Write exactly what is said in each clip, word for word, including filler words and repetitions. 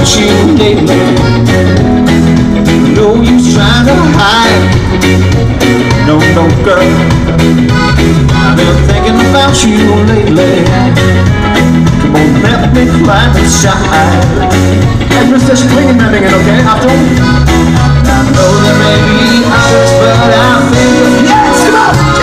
about you lately. No use trying to hide. No, no, girl, I've been thinking about you lately. Come on, let me climb inside. Hey, Mister Springen med bingen, okay? Achtung! I know there may be others, but I think of you. Come on!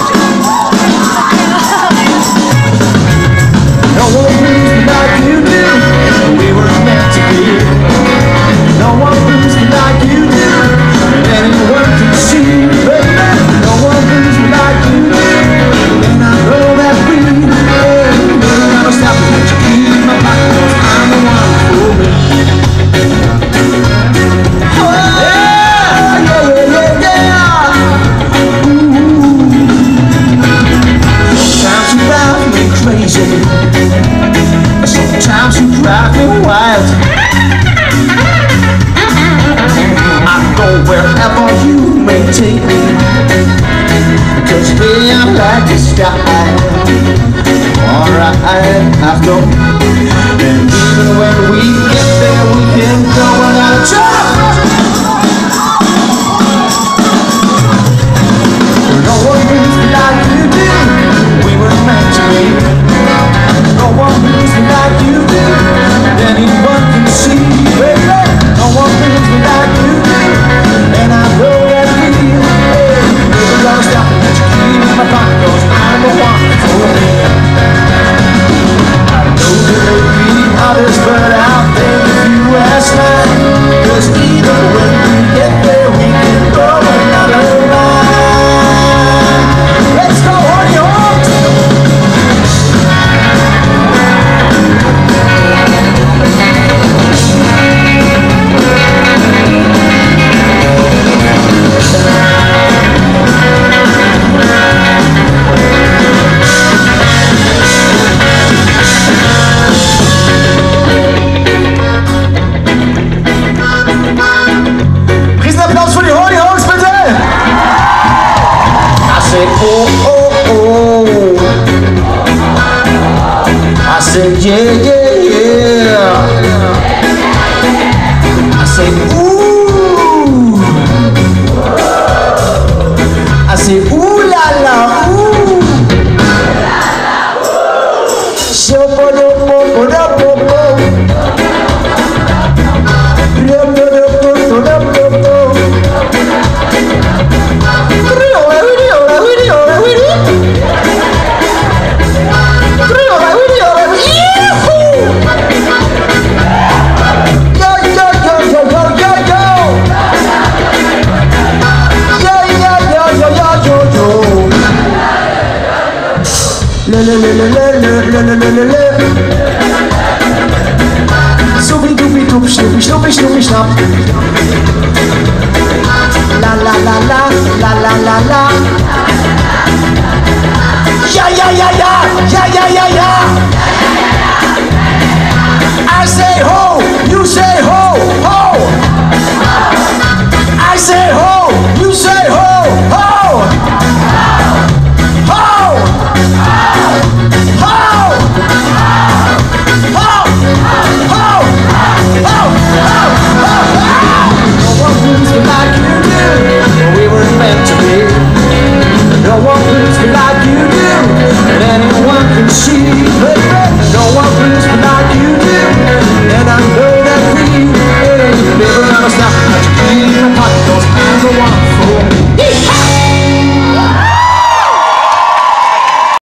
No one moves me like you do. We were meant to be. No one moves me like you do, and anyone can see, baby. No one moves me like you do, and I know that we will never stop to let you keep my back, 'cause I'm the one for me. Oh, yeah, yeah, yeah, yeah. Ooh. Sometimes you drive me crazy. Sometimes you drive me wild. I go wherever you may take me, because hey, I like your style. Alright, I go. And even when we get there, we can go without a trouble. No one moves me like you do. We were meant to be. No one moves me like you do. Anyone can see, baby. No one moves me like you do. And I know that we hey, never gonna stop and let you keep in my pocket, 'cause I'm the one for me. I know there may be others, but I'll think of you last night. 'Cause even when we get there, we can go another line. Let's go on your own. Oh, oh, oh. I said, yeah, yeah, yeah. I said, ooh. I said, ooh la la, ooh. So po do po po do po po. Do po do po po do po po. Le le le le le le le le le le. Soepie doepie doep, snoepie snoepie snoepie snap. La la la la la la la la. Ja ja ja ja ja ja ja ja. I say ho, you say ho, ho. I say ho, you say ho, ho. No one moves me like you do, and anyone can see, baby. No one moves me like you do, and I know that we, hey, never gonna stop. I keep my pocket.